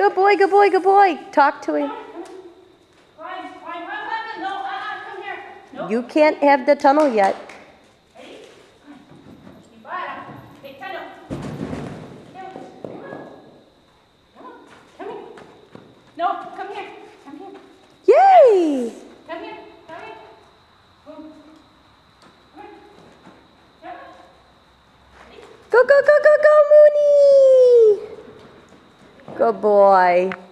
Good boy, good boy, good boy. Talk to him. You can't have the tunnel yet. No, come here. Come here. Yay! Come here. Come here. Come here. Go, go, go, go, go, Mooney! Good boy.